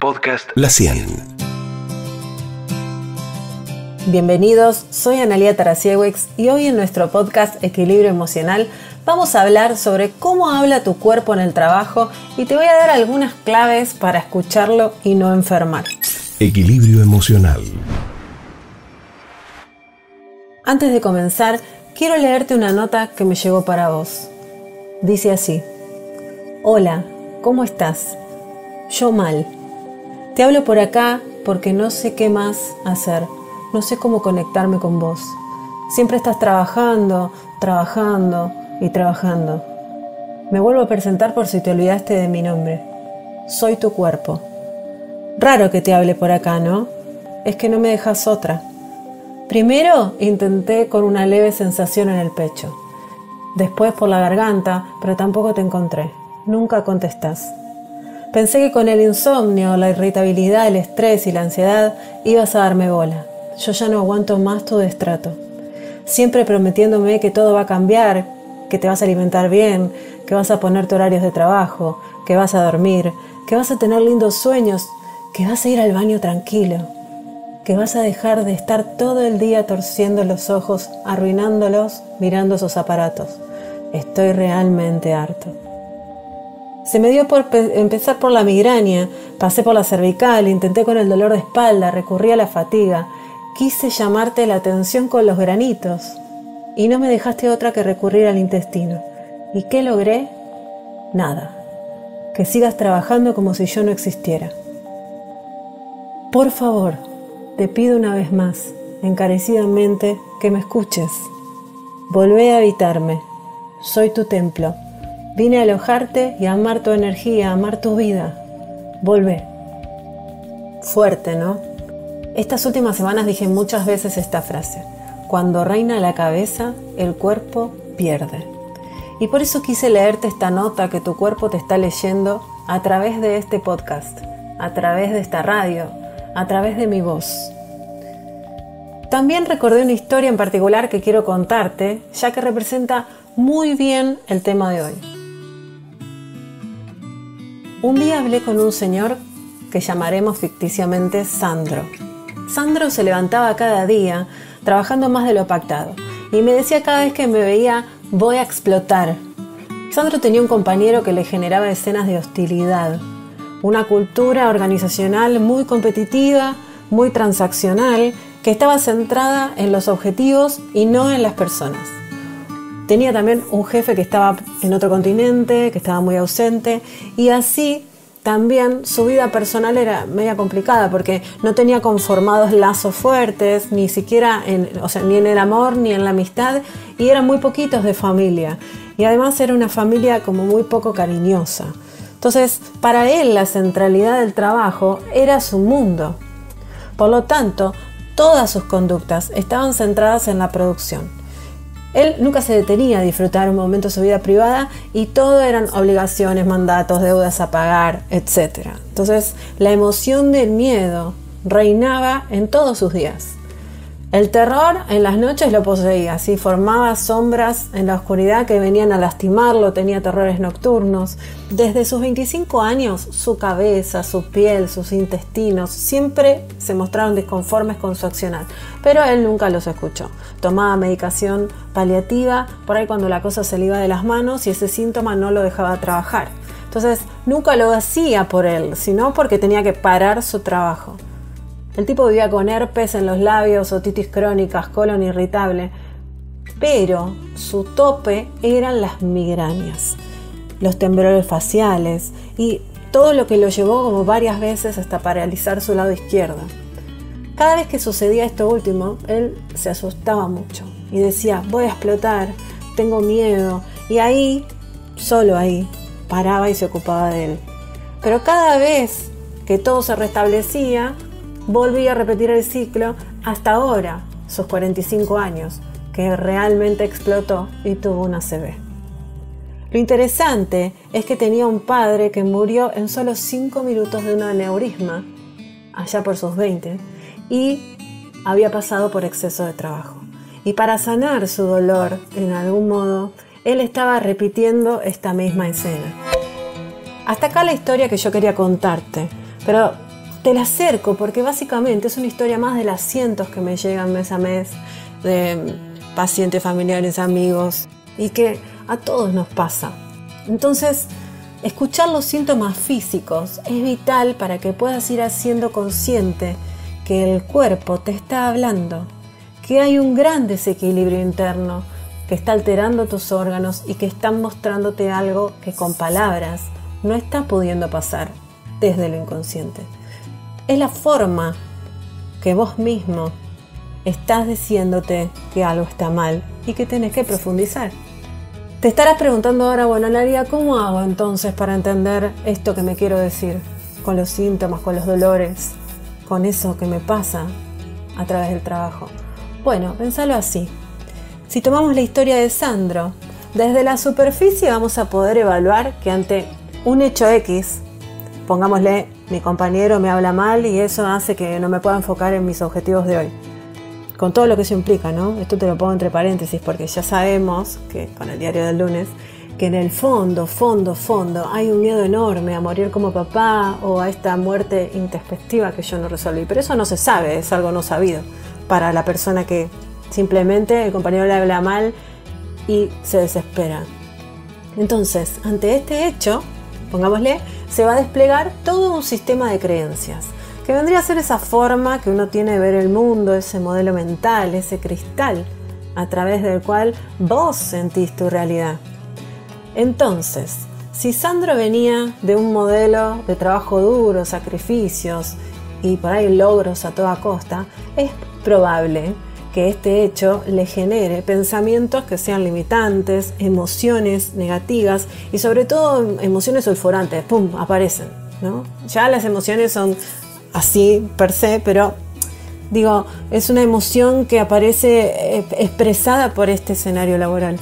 Podcast La 100. Bienvenidos, soy Analía Tarasiewicz y hoy en nuestro podcast Equilibrio Emocional vamos a hablar sobre cómo habla tu cuerpo en el trabajo y te voy a dar algunas claves para escucharlo y no enfermar. Equilibrio emocional. Antes de comenzar, quiero leerte una nota que me llegó para vos. Dice así: Hola, ¿cómo estás? Yo mal. Te hablo por acá porque no sé qué más hacer. No sé cómo conectarme con vos. Siempre estás trabajando y trabajando. Me vuelvo a presentar por si te olvidaste de mi nombre. Soy tu cuerpo. Raro que te hable por acá, ¿no? Es que no me dejas otra. Primero intenté con una leve sensación en el pecho. Después por la garganta, pero tampoco te encontré. Nunca contestás. Pensé que con el insomnio, la irritabilidad, el estrés y la ansiedad ibas a darme bola. Yo ya no aguanto más tu destrato. Siempre prometiéndome que todo va a cambiar, que te vas a alimentar bien, que vas a ponerte horarios de trabajo, que vas a dormir, que vas a tener lindos sueños, que vas a ir al baño tranquilo, que vas a dejar de estar todo el día torciendo los ojos, arruinándolos, mirando esos aparatos. Estoy realmente harto. Se me dio por empezar por la migraña, pasé por la cervical, intenté con el dolor de espalda, recurrí a la fatiga, quise llamarte la atención con los granitos y no me dejaste otra que recurrir al intestino. ¿Y qué logré? Nada. Que sigas trabajando como si yo no existiera. Por favor, te pido una vez más, encarecidamente, que me escuches. Volvé a habitarme. Soy tu templo. Vine a alojarte y a amar tu energía, a amar tu vida. Volvé. Fuerte, ¿no? Estas últimas semanas dije muchas veces esta frase. Cuando reina la cabeza, el cuerpo pierde. Y por eso quise leerte esta nota que tu cuerpo te está leyendo a través de este podcast, a través de esta radio, a través de mi voz. También recordé una historia en particular que quiero contarte, ya que representa muy bien el tema de hoy. Un día hablé con un señor que llamaremos ficticiamente Sandro. Sandro se levantaba cada día trabajando más de lo pactado y me decía cada vez que me veía: voy a explotar. Sandro tenía un compañero que le generaba escenas de hostilidad, una cultura organizacional muy competitiva, muy transaccional, que estaba centrada en los objetivos y no en las personas. Tenía también un jefe que estaba en otro continente, que estaba muy ausente, y así también su vida personal era media complicada porque no tenía conformados lazos fuertes, ni siquiera ni en el amor ni en la amistad, y eran muy poquitos de familia. Y además era una familia como muy poco cariñosa. Entonces, para él la centralidad del trabajo era su mundo. Por lo tanto, todas sus conductas estaban centradas en la producción. Él nunca se detenía a disfrutar un momento de su vida privada y todo eran obligaciones, mandatos, deudas a pagar, etc. Entonces, la emoción del miedo reinaba en todos sus días. El terror en las noches lo poseía, así formaba sombras en la oscuridad que venían a lastimarlo, tenía terrores nocturnos. Desde sus 25 años, su cabeza, su piel, sus intestinos siempre se mostraron disconformes con su accionar, pero él nunca los escuchó. Tomaba medicación paliativa por ahí cuando la cosa se le iba de las manos y ese síntoma no lo dejaba trabajar. Entonces, nunca lo hacía por él, sino porque tenía que parar su trabajo. El tipo vivía con herpes en los labios, otitis crónicas, colon irritable, pero su tope eran las migrañas, los temblores faciales y todo lo que lo llevó como varias veces hasta paralizar su lado izquierdo. Cada vez que sucedía esto último, él se asustaba mucho y decía: voy a explotar, tengo miedo, y ahí, solo ahí, paraba y se ocupaba de él. Pero cada vez que todo se restablecía, volvía a repetir el ciclo hasta ahora, sus 45 años, que realmente explotó y tuvo una ACV. Lo interesante es que tenía un padre que murió en solo 5 minutos de un aneurisma, allá por sus 20, y había pasado por exceso de trabajo. Y para sanar su dolor, en algún modo, él estaba repitiendo esta misma escena. Hasta acá la historia que yo quería contarte, pero te la acerco porque básicamente es una historia más de las cientos que me llegan mes a mes de pacientes, familiares, amigos, y que a todos nos pasa. Entonces, escuchar los síntomas físicos es vital para que puedas ir haciendo consciente que el cuerpo te está hablando, que hay un gran desequilibrio interno que está alterando tus órganos y que están mostrándote algo que con palabras no está pudiendo pasar desde lo inconsciente. Es la forma que vos mismo estás diciéndote que algo está mal y que tenés que profundizar. Te estarás preguntando ahora, bueno, Laria, ¿cómo hago entonces para entender esto que me quiero decir? Con los síntomas, con los dolores, con eso que me pasa a través del trabajo. Bueno, pensalo así. Si tomamos la historia de Sandro, desde la superficie vamos a poder evaluar que ante un hecho X, pongámosle, mi compañero me habla mal y eso hace que no me pueda enfocar en mis objetivos de hoy. Con todo lo que eso implica, ¿no? Esto te lo pongo entre paréntesis porque ya sabemos que con el diario del lunes, que en el fondo hay un miedo enorme a morir como papá o a esta muerte intempestiva que yo no resolví. Pero eso no se sabe, es algo no sabido para la persona que simplemente el compañero le habla mal y se desespera. Entonces, ante este hecho, pongámosle, se va a desplegar todo un sistema de creencias, que vendría a ser esa forma que uno tiene de ver el mundo, ese modelo mental, ese cristal, a través del cual vos sentís tu realidad. Entonces, si Sandro venía de un modelo de trabajo duro, sacrificios y por ahí logros a toda costa, es probable que este hecho le genere pensamientos que sean limitantes, emociones negativas y sobre todo emociones sulfurantes, ¡pum!, aparecen, ¿no? Ya las emociones son así per se, pero digo, es una emoción que aparece expresada por este escenario laboral.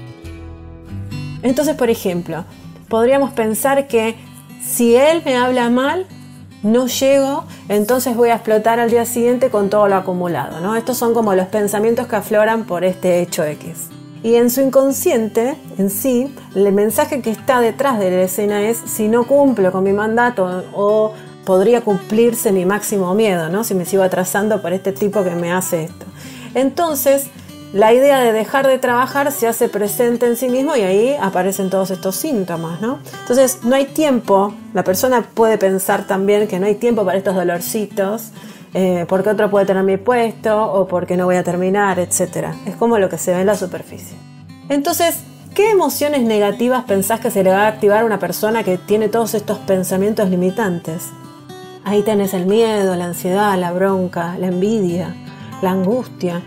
Entonces, por ejemplo, podríamos pensar que si él me habla mal, no llego, entonces voy a explotar al día siguiente con todo lo acumulado, ¿no? Estos son como los pensamientos que afloran por este hecho X. Y en su inconsciente, en sí, el mensaje que está detrás de la escena es: si no cumplo con mi mandato o podría cumplirse mi máximo miedo, ¿no? Si me sigo atrasando por este tipo que me hace esto. Entonces, la idea de dejar de trabajar se hace presente en sí mismo y ahí aparecen todos estos síntomas, ¿no? Entonces, no hay tiempo. La persona puede pensar también que no hay tiempo para estos dolorcitos, porque otro puede tener mi puesto o porque no voy a terminar, etc. Es como lo que se ve en la superficie. Entonces, ¿qué emociones negativas pensás que se le va a activar a una persona que tiene todos estos pensamientos limitantes? Ahí tenés el miedo, la ansiedad, la bronca, la envidia, la angustia.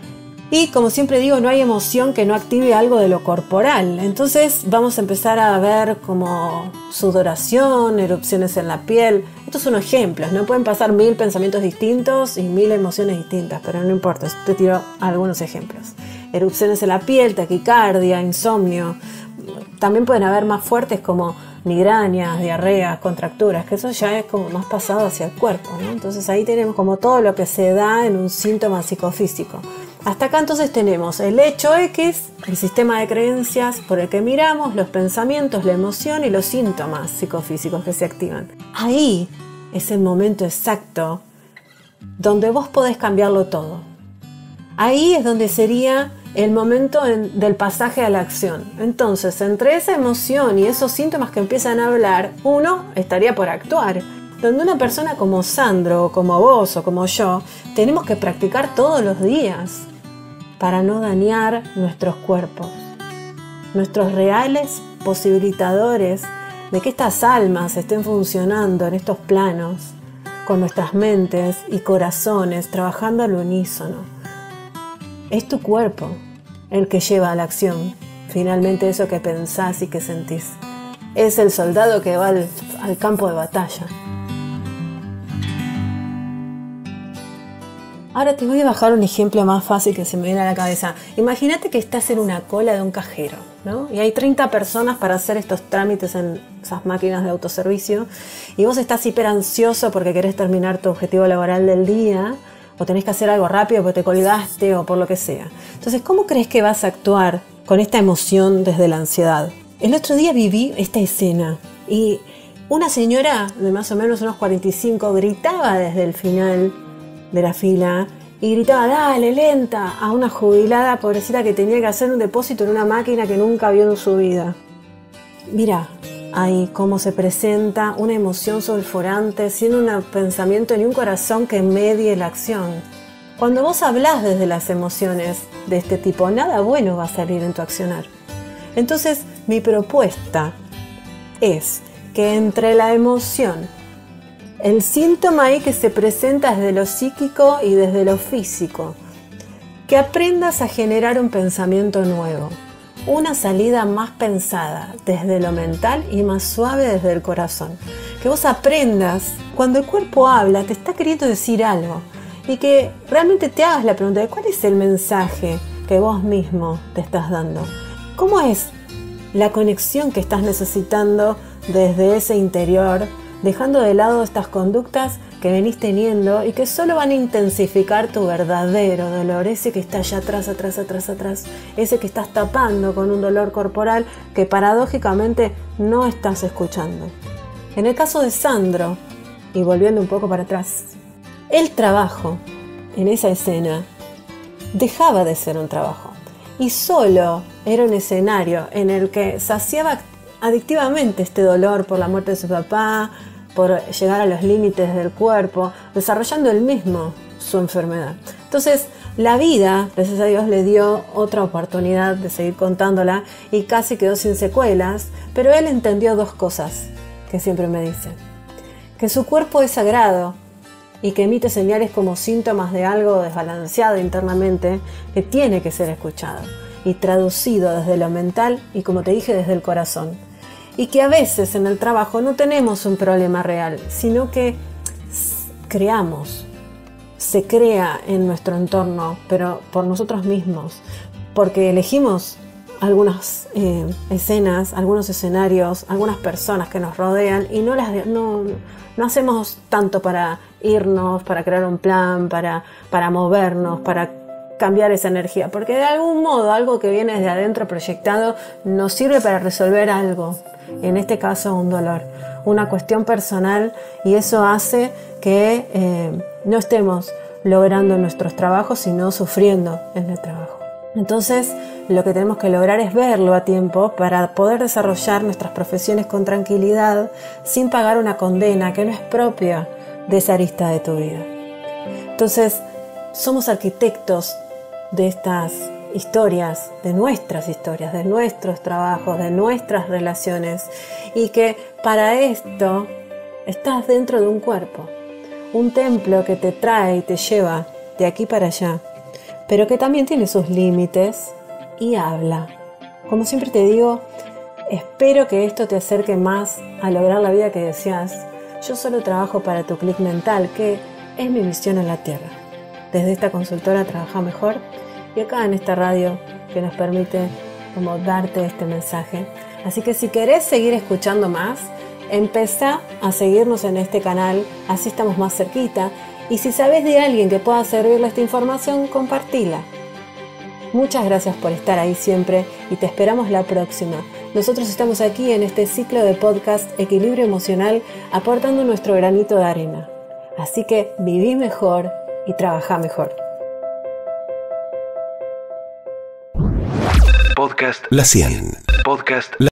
Y como siempre digo, no hay emoción que no active algo de lo corporal. Entonces vamos a empezar a ver como sudoración, erupciones en la piel. Estos son ejemplos, ¿no? Pueden pasar 1000 pensamientos distintos y 1000 emociones distintas, pero no importa, te tiro algunos ejemplos. Erupciones en la piel, taquicardia, insomnio. También pueden haber más fuertes como migrañas, diarreas, contracturas, que eso ya es como más pasado hacia el cuerpo, ¿no? Entonces ahí tenemos como todo lo que se da en un síntoma psicofísico. Hasta acá entonces tenemos el hecho X, el sistema de creencias por el que miramos, los pensamientos, la emoción y los síntomas psicofísicos que se activan. Ahí es el momento exacto donde vos podés cambiarlo todo. Ahí es donde sería el momento del pasaje a la acción. Entonces, entre esa emoción y esos síntomas que empiezan a hablar, uno estaría por actuar. Donde una persona como Sandro, o como vos, o como yo, tenemos que practicar todos los días para no dañar nuestros cuerpos, nuestros reales posibilitadores de que estas almas estén funcionando en estos planos, con nuestras mentes y corazones trabajando al unísono. Es tu cuerpo el que lleva a la acción finalmente eso que pensás y que sentís. Es el soldado que va al campo de batalla. Ahora te voy a bajar un ejemplo más fácil que se me viene a la cabeza. Imagínate que estás en una cola de un cajero, ¿no? Y hay 30 personas para hacer estos trámites en esas máquinas de autoservicio y vos estás hiper ansioso porque querés terminar tu objetivo laboral del día o tenés que hacer algo rápido porque te colgaste o por lo que sea. Entonces, ¿cómo crees que vas a actuar con esta emoción desde la ansiedad? El otro día viví esta escena y Una señora de más o menos unos 45 gritaba desde el final de la fila y gritaba, dale, lenta, a una jubilada pobrecita que tenía que hacer un depósito en una máquina que nunca vio en su vida. Mira ahí cómo se presenta una emoción sulfurante sin un pensamiento ni un corazón que medie la acción. Cuando vos hablás desde las emociones de este tipo, nada bueno va a salir en tu accionar. Entonces, mi propuesta es que entre la emoción, el síntoma ahí que se presenta desde lo psíquico y desde lo físico, que aprendas a generar un pensamiento nuevo, una salida más pensada desde lo mental y más suave desde el corazón. Que vos aprendas, cuando el cuerpo habla, te está queriendo decir algo, y que realmente te hagas la pregunta de cuál es el mensaje que vos mismo te estás dando. ¿Cómo es la conexión que estás necesitando desde ese interior, dejando de lado estas conductas que venís teniendo y que solo van a intensificar tu verdadero dolor, ese que está allá atrás, ese que estás tapando con un dolor corporal que paradójicamente no estás escuchando? En el caso de Sandro, y volviendo un poco para atrás, el trabajo en esa escena dejaba de ser un trabajo y solo era un escenario en el que saciaba adictivamente este dolor por la muerte de su papá, por llegar a los límites del cuerpo, desarrollando él mismo su enfermedad. Entonces, la vida, gracias a Dios, le dio otra oportunidad de seguir contándola y casi quedó sin secuelas, pero él entendió dos cosas que siempre me dice: que su cuerpo es sagrado y que emite señales como síntomas de algo desbalanceado internamente que tiene que ser escuchado y traducido desde lo mental y, como te dije, desde el corazón. Y que a veces en el trabajo no tenemos un problema real, sino que se crea en nuestro entorno, pero por nosotros mismos, porque elegimos algunas escenas, algunos escenarios, algunas personas que nos rodean y no hacemos tanto para irnos, para crear un plan, para movernos, para cambiar esa energía, porque de algún modo algo que viene desde adentro proyectado nos sirve para resolver algo, en este caso un dolor, una cuestión personal, y eso hace que no estemos logrando nuestros trabajos, sino sufriendo en el trabajo. Entonces, lo que tenemos que lograr es verlo a tiempo para poder desarrollar nuestras profesiones con tranquilidad, sin pagar una condena que no es propia de esa arista de tu vida. Entonces, somos arquitectos de estas historias, de nuestras historias, de nuestros trabajos, de nuestras relaciones, y que para esto estás dentro de un cuerpo, un templo que te trae y te lleva de aquí para allá, pero que también tiene sus límites y habla. Como siempre te digo, espero que esto te acerque más a lograr la vida que deseas. Yo solo trabajo para tu clic mental, que es mi misión en la tierra. Desde esta consultora Trabaja Mejor y acá en esta radio que nos permite como darte este mensaje. Así que si querés seguir escuchando más, empezá a seguirnos en este canal, así estamos más cerquita. Y si sabes de alguien que pueda servirle esta información, compartila. Muchas gracias por estar ahí siempre y te esperamos la próxima. Nosotros estamos aquí en este ciclo de podcast Equilibrio Emocional, aportando nuestro granito de arena. Así que viví mejor y trabajá mejor. Podcast La 100. Podcast